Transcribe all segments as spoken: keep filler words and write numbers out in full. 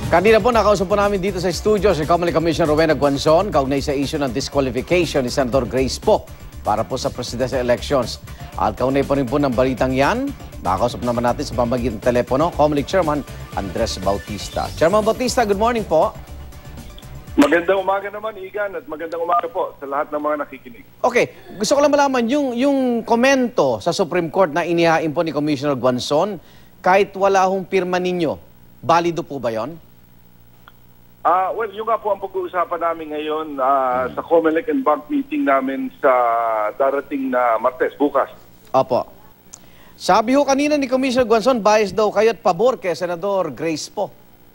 Kanina po nakausap po namin dito sa studio si Comelec Commissioner Rowena Guanzon kaugnay sa issue ng disqualification ni Senator Grace Poe para po sa presidential elections. At kaugnay po rin po ng balitang yan, nakakausap naman natin sa pamagitan ng telepono, Comelec Chairman Andres Bautista. Chairman Bautista, good morning po. Magandang umaga naman, Igan, at magandang umaga po sa lahat ng mga nakikinig. Okay, gusto ko lang malaman, yung, yung komento sa Supreme Court na inihain po ni Commissioner Guanzon, kahit wala hong pirma ninyo, balido po ba yon? Ah, uh, well, yung nga po ang pag-uusapan namin ngayon uh, hmm. sa Comelec and Bank meeting namin sa darating na Martes, bukas. Opo. Sabi ho kanina ni Commissioner Guanzon, bias daw kayo at pabor kay Senador Grace Poe.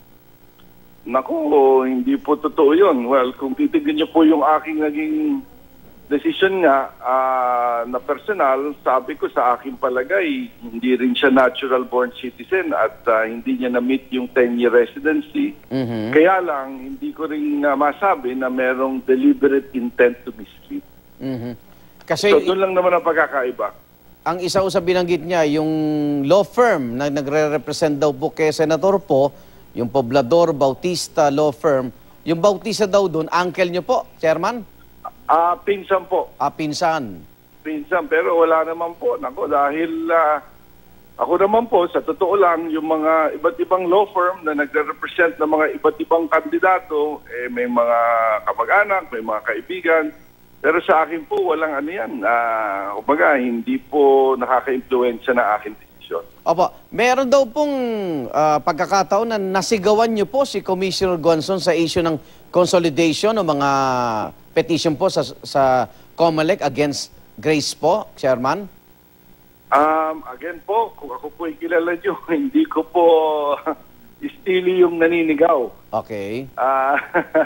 Naku, hindi po totoo yun. Well, kung titignan niyo po yung aking naging decision nga uh, na personal, sabi ko sa aking palagay, hindi rin siya natural-born citizen at uh, hindi niya na-meet yung ten-year residency. Mm-hmm. Kaya lang, hindi ko rin uh, masabi na merong deliberate intent to mislead. Mm-hmm. Kasi, so, doon lang naman ang pagkakaiba. Ang isa sa binanggit niya, yung law firm na nagre-represent daw po kay Senator Poe, yung Poblador Bautista Law Firm, yung Bautista daw doon, uncle niyo po, Chairman? Ah, uh, pinsan po. Ah, pinsan. Pinsan, pero wala naman po. Nako, dahil uh, ako naman po, sa totoo lang, yung mga iba't ibang law firm na nagre-represent ng mga iba't ibang kandidato, eh, may mga kamag-anak, may mga kaibigan. Pero sa akin po, walang ano yan. Uh, kumbaga, hindi po nakaka-influensya na akin decision. Opo, meron daw pong uh, pagkakataon na nasigawan niyo po si Commissioner Guanzon sa issue ng consolidation ng mga petition po sa, sa Comelec against Grace Poe, Chairman? Um, again po, kung ako po kilala nyo, hindi ko po istili yung naninigaw. Okay. Uh,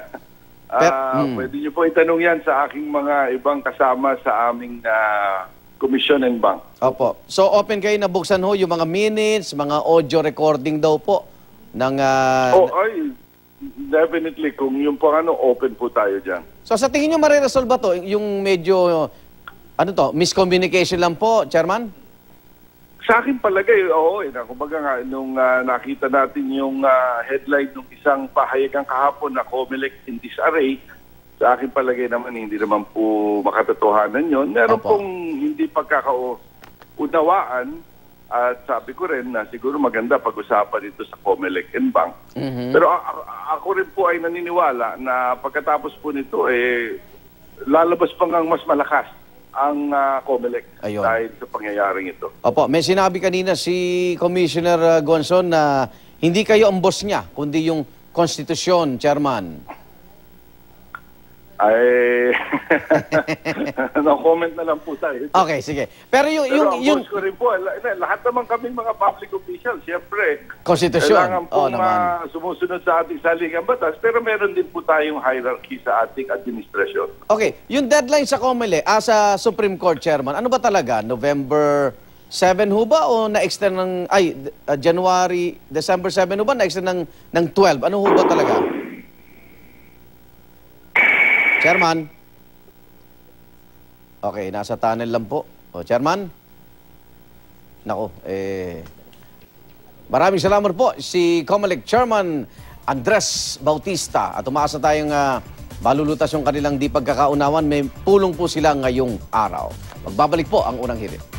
But, uh, hmm. Pwede nyo po itanong yan sa aking mga ibang kasama sa aming uh, Commission and Bank. Opo. So open kayo na buksan ho yung mga minutes, mga audio recording daw po ng... Uh, oh, ay, definitely. Kung yung po ano, open po tayo dyan. So sa tingin nyo mariresolve ba to? Yung medyo, ano to, miscommunication lang po, Chairman? Sa akin palagay, oo. Eh, kumbaga nga, nung uh, nakita natin yung uh, headline ng isang pahayagang kahapon na Comelec in disarray, sa akin palagay naman, hindi naman po makatotohanan yon. Meron Opo. pong hindi pagkakaunawaan at sabi ko rin na siguro maganda pag-usapan ito sa Comelec and Bank. Mm-hmm. Pero ako rin po ay naniniwala na pagkatapos po nito, eh, lalabas pang ang mas malakas ang uh, Comelec Ayun. dahil sa pangyayaring ito. Opo, may sinabi kanina si Commissioner Guanzon na hindi kayo ang boss niya, kundi yung konstitusyon, Chairman. Ay, no-comment na lang po tayo. Okay, sige. Pero yung... yung, Pero ang yung... boss ko rin po, lahat naman kami mga public officials, siyempre. Konstitusyon. Kailangan pong oh, uh, sumusunod sa ating saligang batas, pero meron din po tayong hierarchy sa ating administrasyon. Okay, yung deadline sa Comelec, ah, sa Supreme Court Chairman, ano ba talaga? November seven ho ba o na-extend ng... Ay, uh, January, December seven ho ba na-extend ng, ng twelve? Ano ho ba talaga? Chairman? Okay, nasa tunnel lang po. O, Chairman? Nako, eh... Maraming salamat po si Comelec Chairman Andres Bautista. At umaasa tayong uh, malulutas yung kanilang di pagkakaunawan. May pulong po sila ngayong araw. Magbabalik po ang unang hirit.